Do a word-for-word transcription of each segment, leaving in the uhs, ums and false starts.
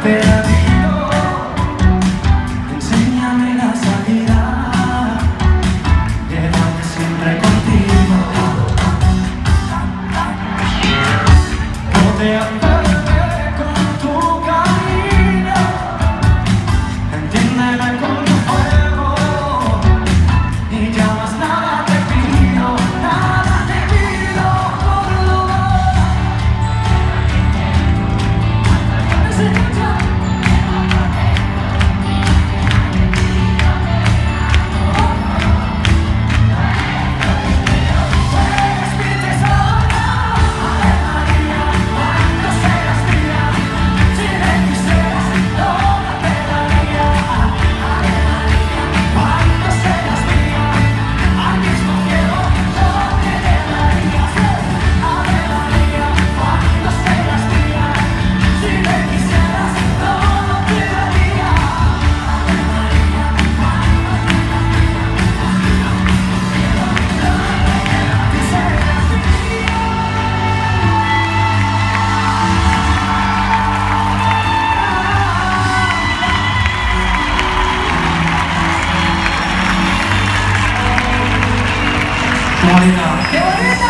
perdido, enséñame la salida, llévame siempre contigo. No te aferres con tu camino, entiéndeme con tu fuego, y ya más nada te pido, nada te pido, Córdoba. ¡Qué bonito! ¡Qué bonito!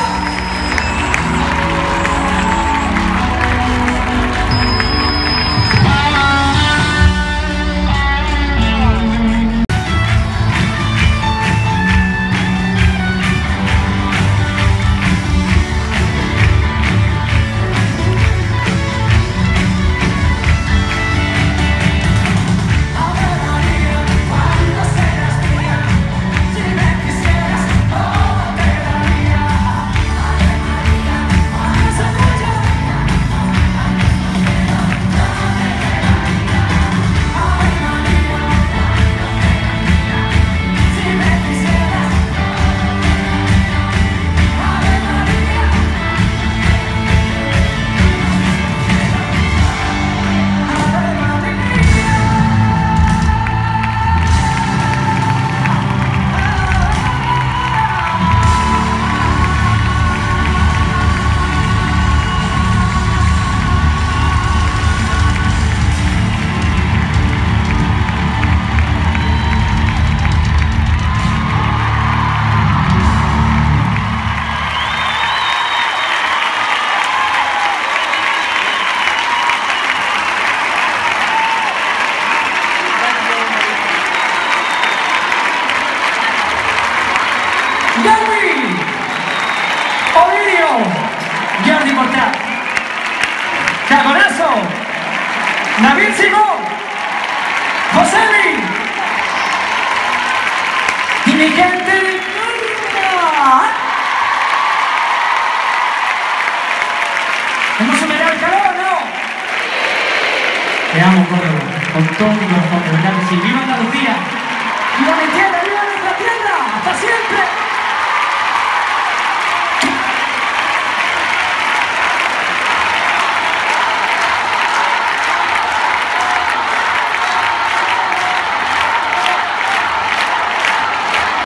Gary, Ovidio, Jordi Portal, Cagonazo, David Simón, Josémi y mi gente de Córdoba. ¿Hemos superado el calor, no? Te amo, Córdoba, con todo mi corazón, de verdad que sí. ¡Viva Andalucía! ¡Viva mi tierra! ¡Viva nuestra tierra! ¡Hasta siempre!